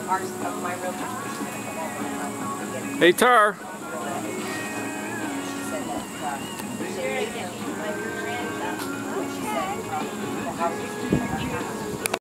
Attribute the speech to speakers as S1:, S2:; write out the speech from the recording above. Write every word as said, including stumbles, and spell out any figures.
S1: our, of my realtor was going to come over and get
S2: Hey, Tar.
S1: She said that, uh, she said, uh, she said, um, the house is